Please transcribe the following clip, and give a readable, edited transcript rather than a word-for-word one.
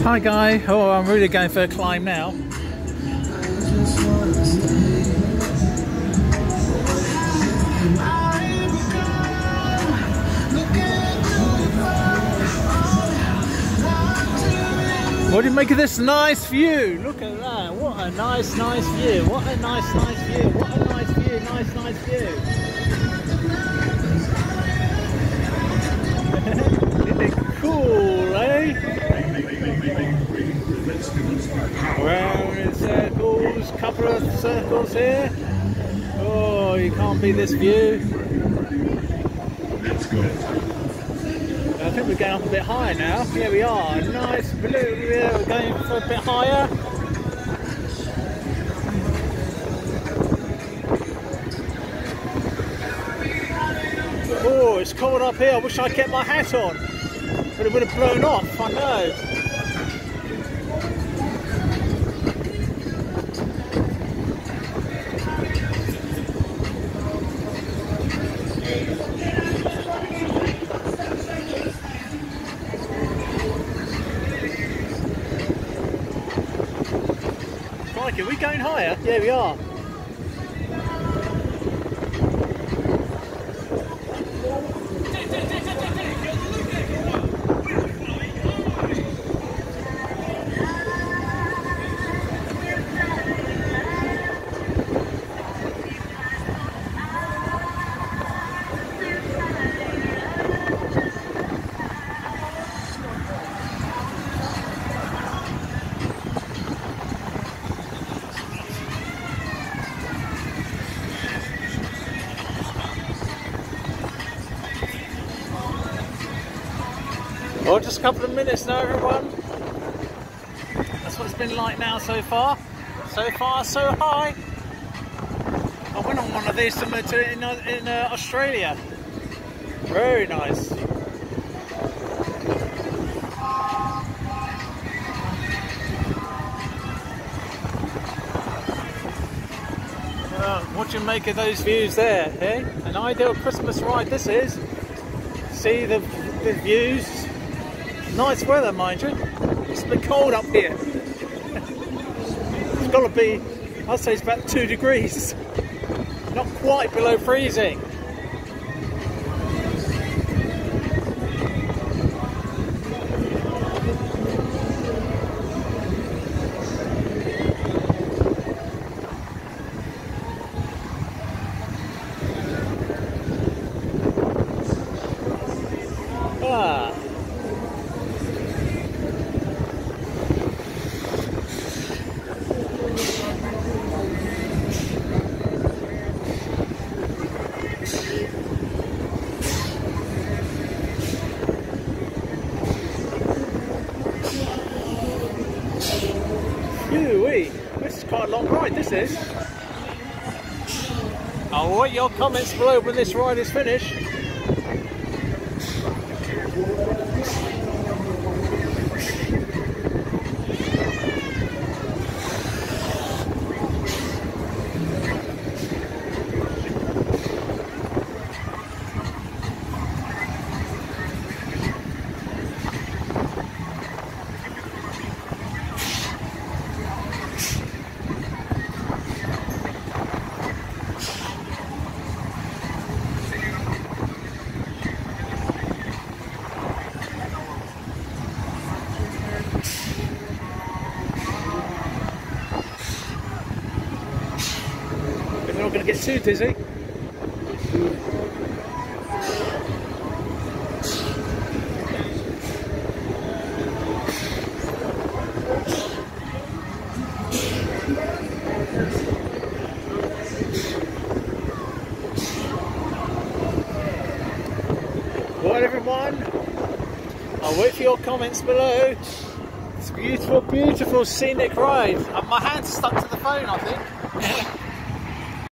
Hi Guy, oh I'm really going for a climb now. What do you make of this nice view? Look at that, what a nice view, what a nice view, what a nice view, nice view. Isn't it cool, eh? Round in circles, couple of circles here. Oh, you can't beat this view. Let's go. I think we're going up a bit higher now. Here we are, nice blue. Yeah, we're going for a bit higher. Oh, it's cold up here. I wish I kept my hat on, but it would have blown off. I know. Are we going higher? Yeah, we are. Well, just a couple of minutes now, everyone. That's what it's been like now so far. So far, so high. I went on one of these in Australia. Very nice. What do you make of those views there, eh? An ideal Christmas ride this is. See the views. Nice weather, mind you. It's a bit cold up here. It's got to be, I'd say it's about 2 degrees. Not quite below freezing. Ah. This is quite a long ride, this is. I'll wait your comments below when this ride is finished. We're not going to get too dizzy. Right, everyone, I'll wait for your comments below. It's a beautiful, beautiful scenic ride. My hand's stuck to the phone, I think.